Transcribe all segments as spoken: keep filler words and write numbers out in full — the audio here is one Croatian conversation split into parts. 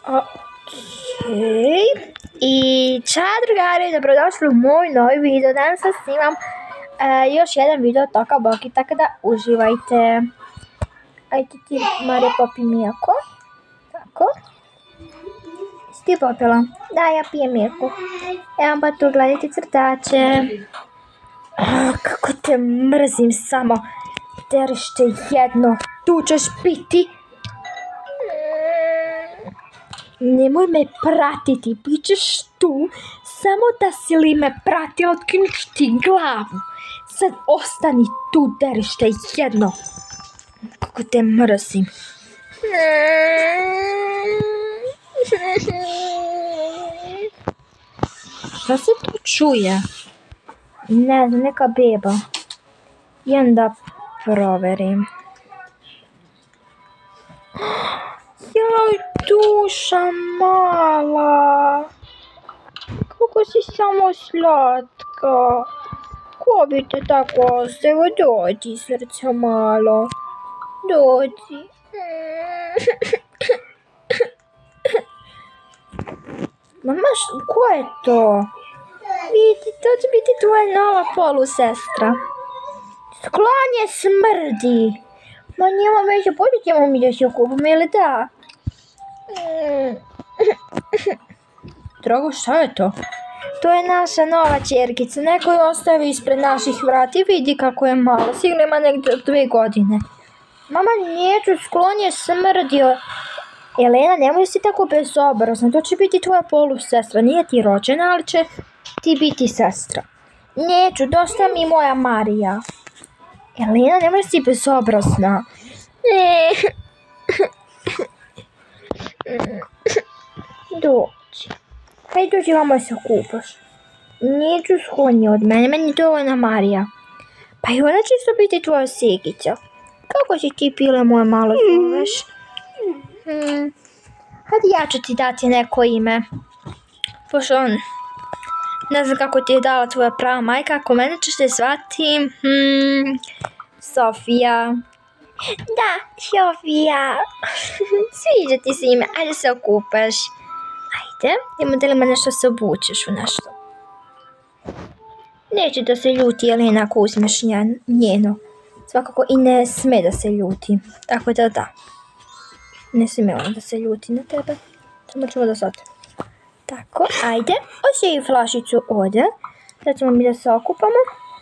Okej. I čao drugari, dobrodošli u moj novi video. Danas vam snimam uh, još jedan video toka boki, tako da uživajte. Ajde ti, Marija, popi mlijeko. Tako. Si ti popila? Da, ja pijem mlijeko. Evo pa tu gledajte crtače. Oh, kako te mrzim samo. Terište jedno, tu ćeš biti. Nemoj me pratiti, bit ćeš tu, samo da si li me prati, otkinuš ti glavu. Sad ostani tu, derište jedno. Kako te mrzim. Šta se tu čuje? Ne znam, neka beba. Idem da proverim. Jaj, duša mala, kako si samo slatka. Ko bi te tako ostavio? Dođi, srce malo, dođi. Mama, ko je to? Vidi, to će biti tvoja nova polusestra. Sklon je, smrdi. Ma njema već, bolje ćemo mi da se okupimo, ili da? Drago, šta je to? To je naša nova čerkica, neko je ostavio ispred naših vrata i vidi kako je malo, sigurno ima negdje dve godine. Mama, neću, sklon je, smrdio. Elena, nemoj si tako bezobrazna, to će biti tvoja polusestra, nije ti rođena, ali će ti biti sestra. Neću, dosta mi moja Marija. Elena, nemoj si bezobrazna. Dođi. Hajde dođi vamo se okupaš. Neću, skloni od mene, meni je dovoljna Marija. Pa i ona će isto biti tvoja Sigića. Kako si ti pile moje malo zoveš? Hmm. Hajde ja ću ti dati neko ime. Pošto on ne znam kako ti je dala tvoja prava majka, ako mene ćeš te zvati hmm, Sofija. Da, Sofija. Sviđa ti se ime, ajde se okupaš. Ajde, idemo da li ima nešto se obučeš u nešto. Neće da se ljuti Elena ako uzmeš njeno. Svakako i ne sme da se ljuti. Tako da da. Ne sme ona da se ljuti na tebe. Samo ću da sad. Tako, ajde. Osjeji flašicu ovdje. Sad ćemo mi da se okupamo.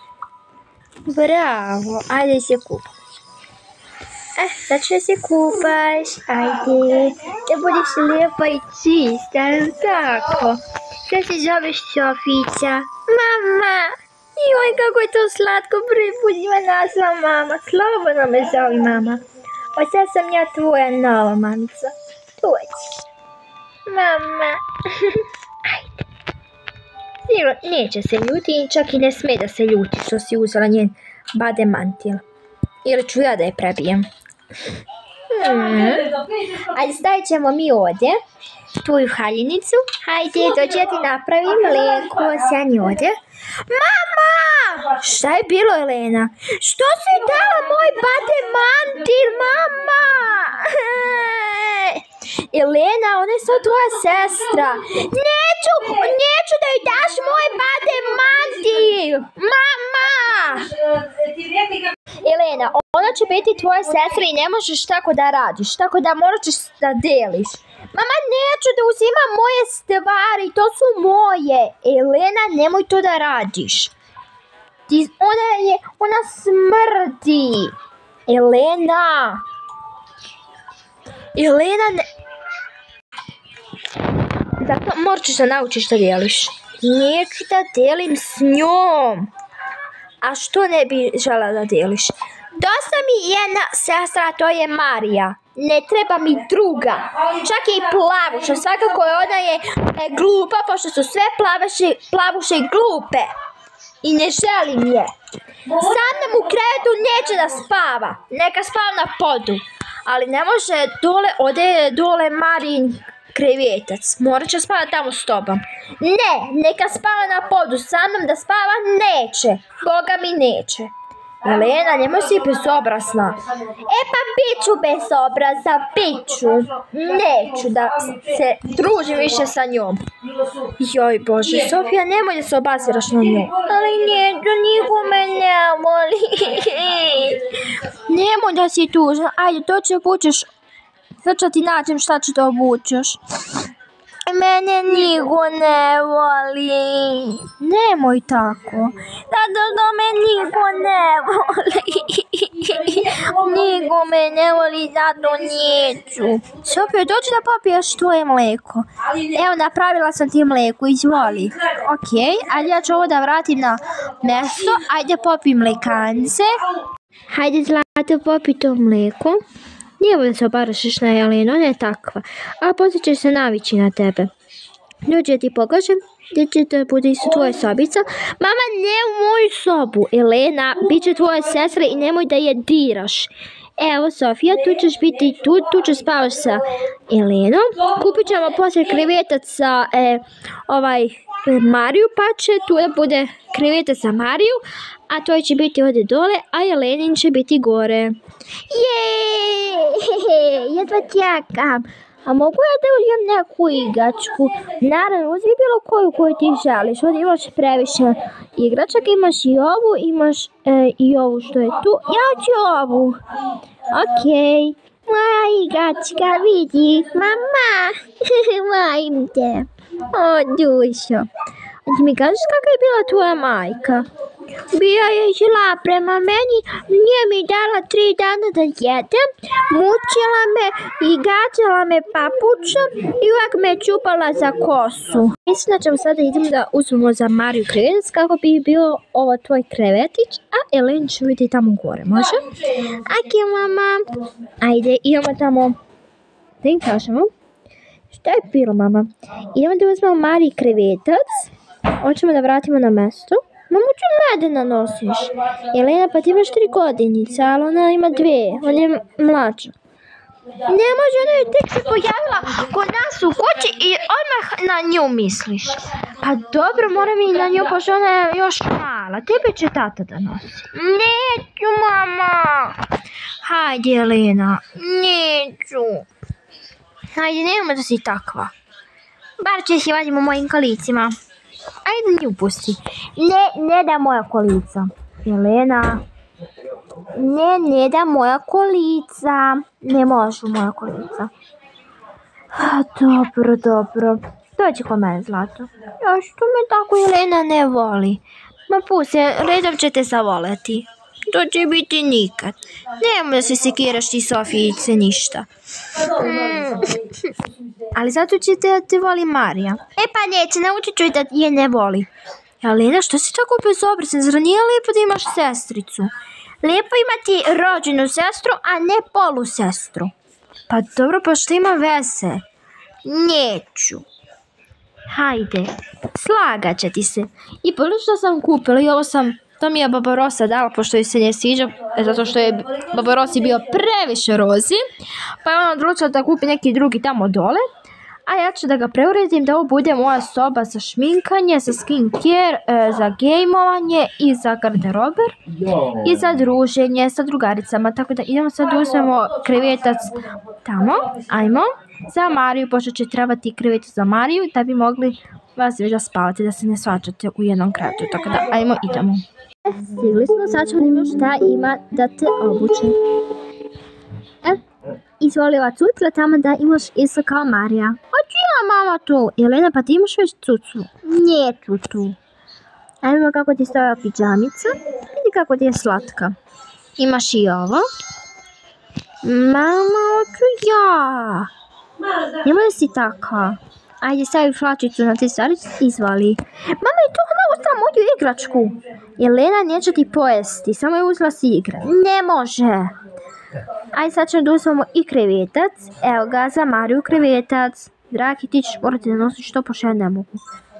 Bravo, ajde se kupaš. Eh, sad ću da se kupaš. Ajde, da budiš lijepa i čista, ali tako. Sad se zoveš Sofića. Mama! Joj, kako je to slatko, prvi put ima nazva mama. Slobodno me zovi mama. O, sad sam ja tvoja nova mamica. Dođi. Mama. Ajde. Sigurno neće se ljuti, čak i ne sme da se ljuti što si uzela njen bade mantil. Ili ću ja da je prebijem. Hmm. Ajde, stavit ćemo mi ovdje tvoju haljinicu. Hajde, dođi ja ti napravim mlijeko, sjani ovdje. Mama! Šta je bilo, Elena? Što si dala moj bade mantil, mama? Elena, ona je sad tvoja sestra. Neću, neću da joj daš moj bade mantil. Mama! Elena, ona će biti tvoja sestra i ne možeš tako da radiš, tako da moraš da deliš. Mama, neću da uzimam moje stvari, to su moje. Elena, nemoj to da radiš. Ti, ona je, ona smrdi. Elena. Elena, ne... Zato moraš da naučiš da deliš. Neću da delim s njom. A što ne bi žela da deliš? Dosta mi jedna sestra, to je Marija. Ne treba mi druga. Čak i plavuša. Svakako je ona je glupa, pošto su sve plavuše, plavuše glupe. I ne želim je. Sa mnom u krevetu neće da spava. Neka spava na podu. Ali ne može dole, ode je dole Marijin krevetac. Morat će spavati tamo s tobom. Ne, neka spava na podu. Sa mnom da spava neće. Boga mi neće. Jelena, nemoj si bezobrazna. E pa bit ću bezobrazna, bit ću. Neću da se družim više sa njom. Joj Bože, Sofija, nemoj da se obaziraš na nju. Ali neću, niko me ne voli. Nemoj da si tužna, ajde, to će obučeš. Sad ću ti nađem šta ću da obučeš. Mene niko ne voli. Nemoj tako. Zato što me niko ne voli. Niko me ne voli, zato neću. Sofija, dođi da popiješ tvoje mleko. Evo, napravila sam ti mleko, izvoli. Ok, ajde ja ću ovo da vratim na mesto. Ajde popi mlekance. Hajde Zlato, popi to mleko. Nije da se obarašiš na Jelenu, ona je takva. A poslije će se navići na tebe. Dođi da ti pokažem gdje će da bude isto tvoja sobica. Mama, ne u moju sobu. Jelena, bit će tvoja sestra i nemoj da je diraš. Evo Sofija, tu ćeš biti tu, tu ćeš spavaš sa Jelenom. Kupit ćemo poslije krevetac za e, ovaj, e, Mariju, pa će tu da bude krevetac za Mariju, a to će biti ovdje dole, a Jelenin će biti gore. Jeee, jedva čekam. A mogu ja da uzijem neku igračku? Naravno, uzmi bilo koju koju ti želiš. Ovdje imaš previše igračaka, imaš i ovu, imaš e, i ovu što je tu. Ja ću ovu. Okej. Moja igračka, vidi. Mama, volim te. O, dušo. A ti mi kažeš kakva je bila tvoja majka? Bio je zla prema meni, nije mi dala tri dana da jedem, mučila me i gađala me papučom i uvijek me čupala za kosu. Mislim da ćemo sada idem da uzmemo za Mariju krevetac kako bi bio ovo tvoj krevetić, a Elen će biti tamo gore, može? Ok, mama. Ajde, idemo tamo. Da im kažemo. Šta je bilo, mama? Idemo da uzmemo Mariji krevetac. Hoćemo da vratimo na mesto. Mamo, ću mlade nanosiš. Jelena, pa ti imaš tri godinice, ali ona ima dve. Ona je mlađa. Ne može, ona je tek se pojavila kod nas u kući i odmah na nju misliš. Pa dobro, moram i na nju, pošto ona je još mala. Tebe će tata da nosi. Neću, mama. Hajde, Jelena. Neću. Hajde, nemoj da si takva. Bar će si vadimo mojim kolicima. Ajde nju pusti. Ne, ne da moja kolica. Jelena. Ne, ne da moja kolica. Ne može moja kolica. Dobro, dobro. Dođi kod mene, Zlato. Ja što me tako Jelena ne voli? Ma pusti, redom će te zavoleti. To će biti nikad. Nemoj da se sekiraš ti Sofijice ništa. Mm. Ali zato će te, te voli Marija. E pa neće, naučit ću da je ne voli. Jelena, što si tako bezobrazna? Zar nije lijepo da imaš sestricu? Lijepo imati rođenu sestru, a ne polu sestru. Pa dobro, pa što ima veze? Neću. Hajde, slagat će ti se. I pogledaj što sam kupila i ovo sam... To mi je Baba Rosa dala, pošto joj se ne sviđa, zato što je Baba Rosi bio previše rozi, pa je ona odlučila da kupi neki drugi tamo dole, a ja ću da ga preuredim da ovo bude moja soba za šminkanje, za skincare, za gejmovanje i za garderober i za druženje sa drugaricama, tako da idemo sad uzmemo krevetac tamo, ajmo, za Mariju, pošto će trebati krevetac za Mariju da bi mogli vas da spavate, da se ne svađate u jednom krevetu, tako da ajmo, idemo. Stigli smo, sad ćemo vidimo šta ima da te obuče. E, izvoli ova cucla tamo da imaš isto kao Marija. Hoću ja, mama, tu. Jelena, pa ti imaš već cuclu? Neću tu. Ajmo kako ti stoja pidžamica. Vidi kako ti je slatka. Imaš i ovo. Mama, hoću ja. Nemoj da si taka. Ajde, stavi flačicu na ti stvari, izvali. Mama je tu uzela moju igračku. Jelena neće ti pojesti, samo je uzela si igre. Ne može. Ajde, sad ćemo da uzmemo i krevetac. Evo ga, za Mariju krevetac. Dragi, ti ćeš morati da nosiš to, pošto ja ne mogu.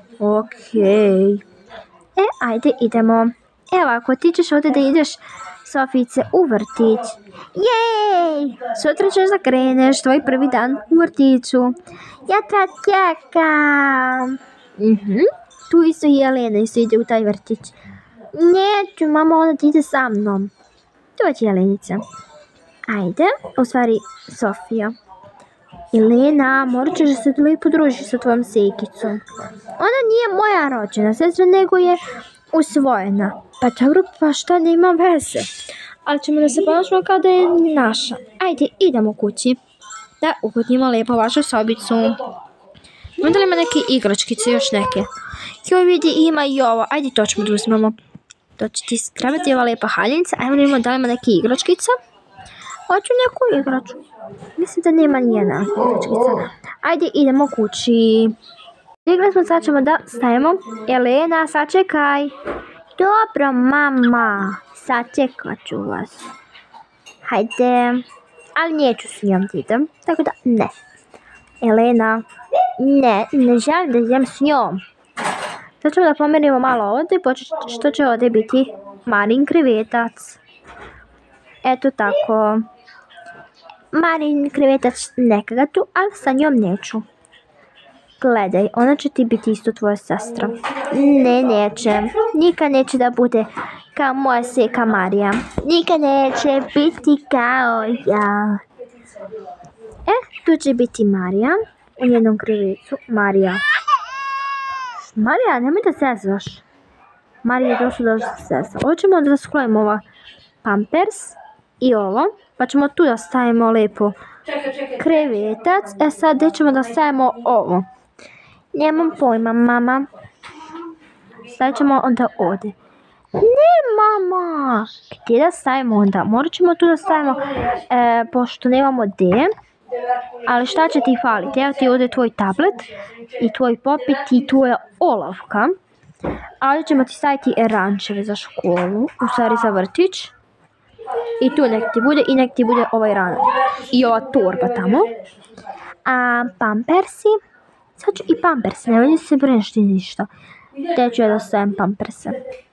Okej. E, ajde, idemo. Evo, ako ti ćeš ovdje da ideš, Sofijice, u vrtić. Jej! Sutra ćeš da kreneš, tvoj prvi dan u vrtiću. Ja te čekam. Mhm. Tu isto i Jelena isto ide u taj vrtić. Neću, mama, ona ti ide sa mnom. Dođi, Jelenice. Ajde, u stvari, Sofija. Jelena, morat ćeš da se lijepo družiš sa tvojom sekicom. Ona nije moja rođena sestra, nego je usvojena. Pa dobro, pa šta, nema veze. Ali ćemo da se ponašamo kao da je naša. Ajde, idemo kući. Da ugodnimo lijepo vašu sobicu. Onda li ima neke igračkice, još neke? Joj, vidi, ima i ovo. Ajde, to ćemo da uzmemo. To će ti trebati ova lijepa haljnica. Ajmo da vidimo da li ima neke igračkice. Hoću neku igračku. Mislim da nema nijedna igračkica. Ajde, idemo kući. Igra smo, sad ćemo da stavimo. Jelena, sačekaj. Dobro, mama. Sačekat ću vas. Hajde. Ali neću s njom da idem. Tako da, ne. Jelena. Ne, ne želim da idem s njom. Sad ćemo da pomerimo malo ovdje. Što će ovdje biti Marin krevetac. Eto tako. Marin krevetac neka ga tu, ali sa njom neću. Gledaj, ona će ti biti isto tvoja sestra. Ne, neće. Nikad neće da bude kao moja seka Marija. Nikad neće biti kao ja. E, tu će biti Marija. U njenom krevetu. Marija. Marija, nemoj da zezaš. Marija je došla da se zeza. Ovo ćemo da sklonimo ova pampers i ovo. Pa ćemo tu da stavimo lijepo krevetac. E sad, gdje ćemo da stavimo ovo? Nemam pojma, mama. Stavit ćemo onda ovdje. Ne, mama! Gdje da stavimo onda? Morat ćemo tu da stavimo, e, pošto nemamo gdje. Ali šta će ti faliti? Evo ti ovdje tvoj tablet i tvoj popit i tvoja olovka. Ali ćemo ti staviti rančeve za školu, u stvari za vrtić. I tu nek ti bude i nek ti bude ovaj ran i ova torba tamo. A pampersi? Sad ću i pampersi, ne vidi se brineš ti ništa. Te ću ja da stavim pamperse.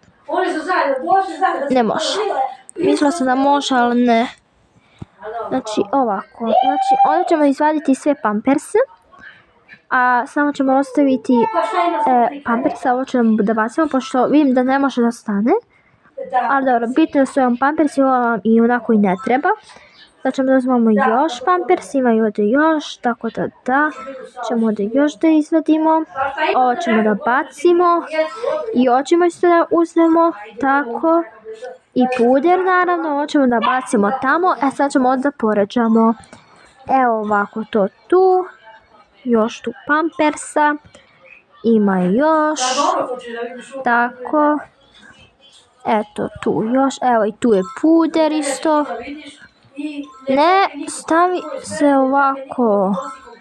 Ne može. Mislila sam da može, ali ne. Znači ovako, znači onda ćemo izvaditi sve pamperse, a samo ćemo ostaviti e, pamperse, ovo ćemo da bacimo, pošto vidim da ne može da stane, ali dobro, bitno je da su vam pampersi, ovo vam i onako i ne treba. Znači ćemo da uzmemo još pampersi, ima i ovdje još, tako da da, ćemo ovdje još da izvadimo, ovo ćemo da bacimo i ovo ćemo isto da uzmemo, tako. I puder, naravno, ovo ćemo da bacimo tamo, e sad ćemo onda poređamo. Evo ovako to tu, još tu pampersa, ima još, tako, eto tu još, evo i tu je puder isto. Ne, stavi se ovako.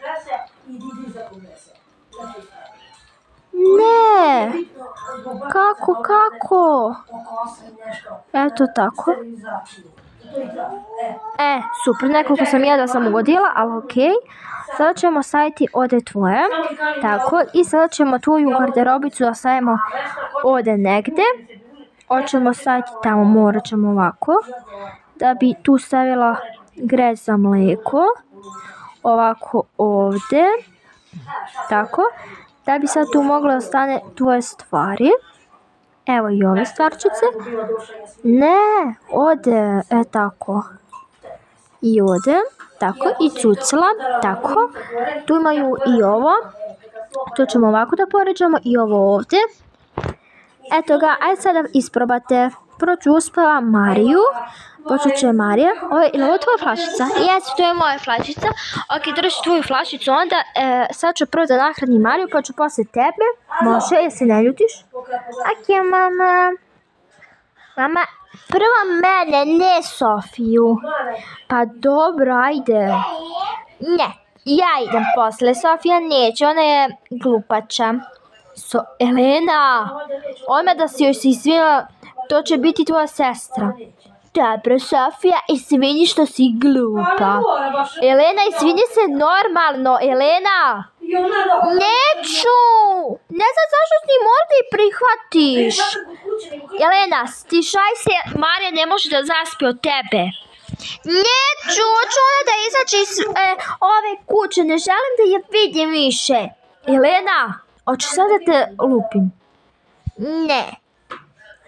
Ne, kako, kako? Eto tako. E, super, nekoliko sam ja da sam ugodila, ali okej. Sada ćemo staviti ovdje tvoje. Tako, i sada ćemo tvoju garderobicu da stavimo ovdje negdje. Hoćemo staviti tamo, morat ćemo ovako. Da bi tu stavila greć za mlijeko. Ovako ovdje. Tako. Da bi sad tu moglo da stane tvoje stvari. Evo i ove stvarčice. Ne, ode, e tako. I ode, tako, i cucla, tako. Tu imaju i ovo. To ćemo ovako da poređamo i ovo ovdje. Eto ga, ajde sada isprobate. Prvo ću uspjela Mariju. Počet će Marija. Ovo je, ili ovo tvoja flašica? Jesu, to je moja flašica. Ok, drži tvoju flašicu. Onda e, sad ću prvo da nahranim Mariju, pa ću posle tebe. Može, jesi ne ljutiš? Ok, mama. Mama, prvo mene, ne Sofiju. Pa dobro, ajde. Ne, ja idem posle. Sofija neće, ona je glupača. So, Elena, odmah da si joj se izvinila, to će biti tvoja sestra. Dobro, Sofija, izvini što si glupa. Elena, izvini se normalno, Elena. Neću. Ne znam zašto ti mora da i prihvatiš. Elena, stišaj se, Marija ne može da zaspi od tebe. Neću, hoću ona da izaći iz e, ove kuće, ne želim da je vidim više. Elena, hoću sad da te lupim. Ne.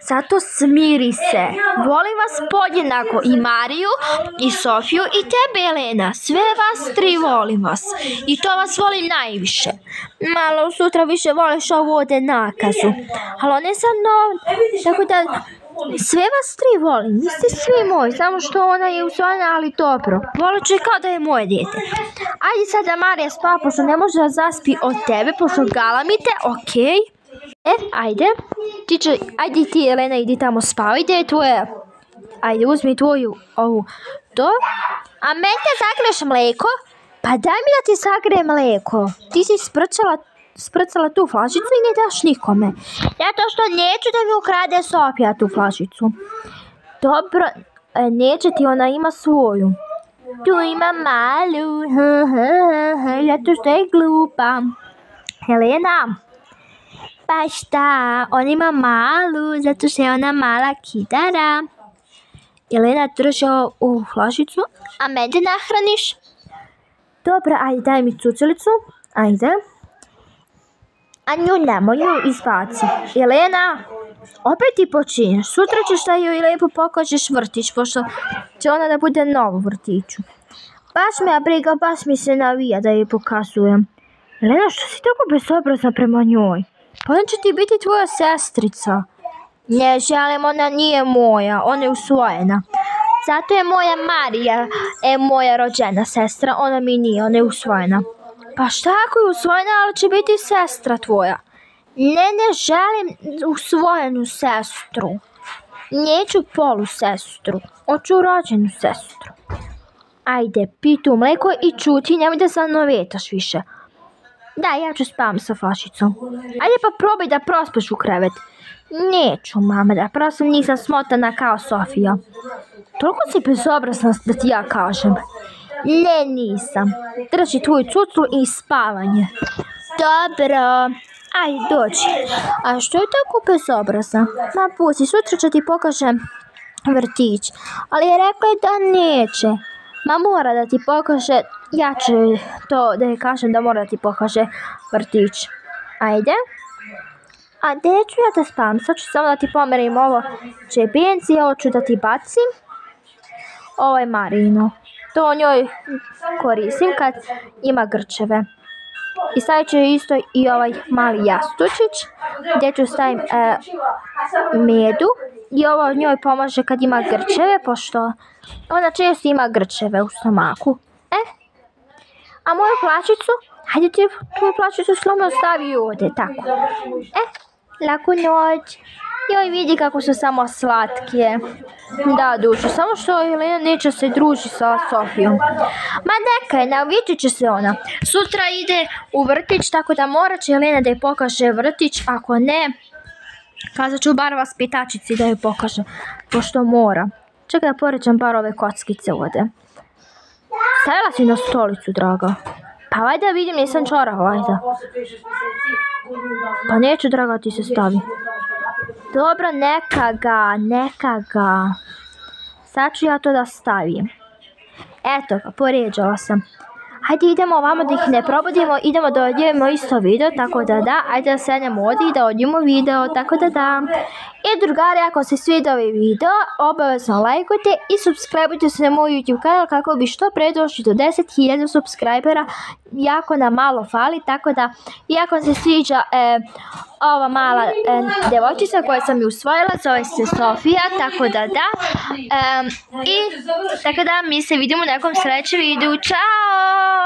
Zato smiri se. Volim vas podjednako, i Mariju, i Sofiju, i tebe, Elena. Sve vas tri volim vas. I to vas volim najviše. Malo sutra više voliš ovu ovdje nakazu. Ali on je sad nov. Tako da, sve vas tri volim. Vi ste svi moji. Samo što ona je usvojena, ali dobro. Volit ću kao da je moje dijete. Ajde sad da Marija spava, pošto ne može da zaspi od tebe, pošto galamite, okej. Okay. E, ajde, ti će, ajde ti, Elena, idi tamo spavaj, gdje je tvoja, ajde, uzmi tvoju, ovu, to, a meni te zagriješ mlijeko, pa daj mi da ti zagrijem mlijeko, ti si sprčala, sprcala tu flašicu i ne daš nikome, zato što neću da mi ukrade Sofija tu flašicu, dobro, neće ti, ona ima svoju, tu ima malu, zato što je glupa, Elena. Pa šta, on ima malu, zato što je ona mala kidara. Elena drži u flašicu, a mene nahraniš? Dobro, ajde, daj mi cucelicu, ajde. A nju nemoj, nju izbaci. Elena, opet ti počinješ, sutra ćeš da joj lijepo pokažeš vrtić, pošto će ona da bude novo vrtiću. Baš me ja briga, baš mi se navija da joj pokazujem. Elena, što si tako bezobrazna prema njoj? Pa ona će ti biti tvoja sestrica. Ne želim, ona nije moja, ona je usvojena. Zato je moja Marija, e, moja rođena sestra, ona mi nije, ona je usvojena. Pa šta ako je usvojena, ali će biti sestra tvoja? Ne, ne želim usvojenu sestru. Neću polu sestru, hoću rođenu sestru. Ajde, pi tu mleko i čuti, nemoj da se novetaš više. Da, ja ću spavam sa flašicom. Ajde pa probaj da prospeš u krevet. Neću, mama, da prosto nisam smotana kao Sofija. Toliko si bezobrazna da ti ja kažem. Ne, nisam. Drži tvoju cuclu i spavanje. Dobro. Ajde, dođi. A što je tako bezobrazna? Ma pusti, sutra ću ti pokažem vrtić. Ali je rekla da neće. Ma mora da ti pokaže, ja ću to da je kažem da mora da ti pokaže vrtić. Ajde. A gdje ću ja da spavam? Sad ću samo da ti pomerim ovo čepijenci, ovo ću da ti bacim. Ovo je Marino. To njoj koristim kad ima grčeve. I stavit ću isto i ovaj mali jastučić gdje ću stavim e, medu. I ovo njoj pomaže kad ima grčeve, pošto ona često ima grčeve u stomaku. E, a moju plačicu, hajde ti tvoju plačicu slobodno stavi ovdje, tako. E, laku noć. Joj, vidi kako su samo slatke. Da, dušu, samo što Elena neće se družiti sa Sofijom. Ma neka je, navići će se ona. Sutra ide u vrtić, tako da morat će Elena da je pokaže vrtić, ako ne, kazat ću bar vaspitačici da je pokaže, pošto mora. Čekaj da poređam bar ove kockice ovdje. Stavila si na stolicu, draga. Pa vajda vidim, nisam čorava, vajda. Pa neću, draga, ti se stavi. Dobro, neka ga, neka ga. Sad ću ja to da stavim. Eto ga, poređala sam. Hajde idemo ovamo da ih ne probudimo, idemo da odjevimo isto video, tako da da, ajde da sednemo ovdje i da odjevimo video, tako da da. I drugari, ako se svidio ovaj video, obavezno lajkujte i subscribeujte se na moj YouTube kanal kako bi što pre došli do deset hiljada subscribera, jako nam malo fali, tako da, iako se sviđa e, ova mala e, devojčica koja sam ju usvojila, zove se Sofija, tako da da. E, I tako da mi se vidimo u nekom sljedećem videu, čao!